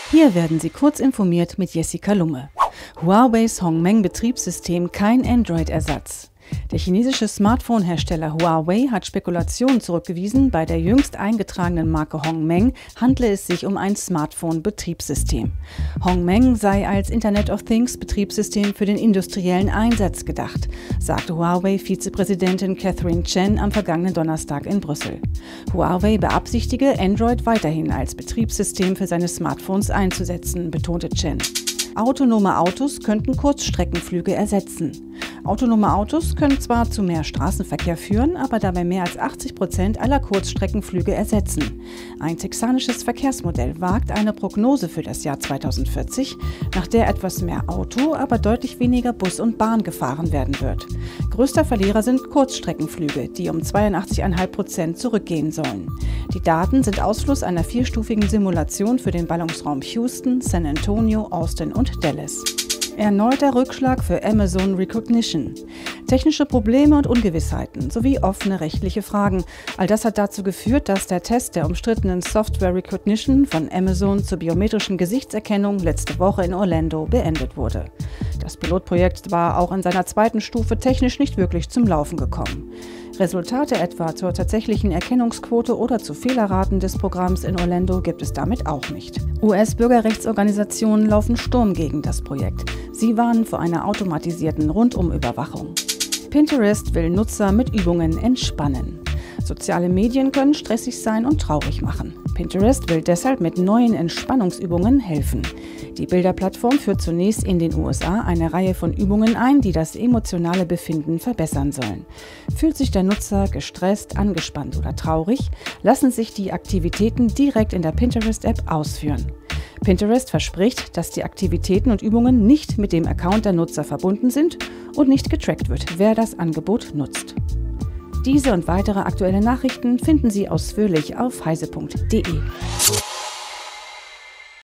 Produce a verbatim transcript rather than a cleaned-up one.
Hier werden Sie kurz informiert mit Jessica Lumme. Huaweis Hongmeng-Betriebssystem kein Android-Ersatz. Der chinesische Smartphone-Hersteller Huawei hat Spekulationen zurückgewiesen, bei der jüngst eingetragenen Marke Hongmeng handle es sich um ein Smartphone-Betriebssystem. Hongmeng sei als Internet of Things-Betriebssystem für den industriellen Einsatz gedacht, sagte Huawei-Vizepräsidentin Catherine Chen am vergangenen Donnerstag in Brüssel. Huawei beabsichtige, Android weiterhin als Betriebssystem für seine Smartphones einzusetzen, betonte Chen. Autonome Autos könnten Kurzstreckenflüge ersetzen. Autonome Autos können zwar zu mehr Straßenverkehr führen, aber dabei mehr als achtzig Prozent aller Kurzstreckenflüge ersetzen. Ein texanisches Verkehrsmodell wagt eine Prognose für das Jahr zweitausendvierzig, nach der etwas mehr Auto, aber deutlich weniger Bus und Bahn gefahren werden wird. Größter Verlierer sind Kurzstreckenflüge, die um zweiundachtzig Komma fünf Prozent zurückgehen sollen. Die Daten sind Ausfluss einer vierstufigen Simulation für den Ballungsraum Houston, San Antonio, Austin und Dallas. Erneuter Rückschlag für Amazon Rekognition. Technische Probleme und Ungewissheiten sowie offene rechtliche Fragen. All das hat dazu geführt, dass der Test der umstrittenen Software Rekognition von Amazon zur biometrischen Gesichtserkennung letzte Woche in Orlando beendet wurde. Das Pilotprojekt war auch in seiner zweiten Stufe technisch nicht wirklich zum Laufen gekommen. Resultate etwa zur tatsächlichen Erkennungsquote oder zu Fehlerraten des Programms in Orlando gibt es damit auch nicht. U S-Bürgerrechtsorganisationen laufen Sturm gegen das Projekt. Sie warnen vor einer automatisierten Rundumüberwachung. Pinterest will Nutzer mit Übungen entspannen. Soziale Medien können stressig sein und traurig machen. Pinterest will deshalb mit neuen Entspannungsübungen helfen. Die Bilderplattform führt zunächst in den U S A eine Reihe von Übungen ein, die das emotionale Befinden verbessern sollen. Fühlt sich der Nutzer gestresst, angespannt oder traurig, lassen sich die Aktivitäten direkt in der Pinterest-App ausführen. Pinterest verspricht, dass die Aktivitäten und Übungen nicht mit dem Account der Nutzer verbunden sind und nicht getrackt wird, wer das Angebot nutzt. Diese und weitere aktuelle Nachrichten finden Sie ausführlich auf heise punkt de.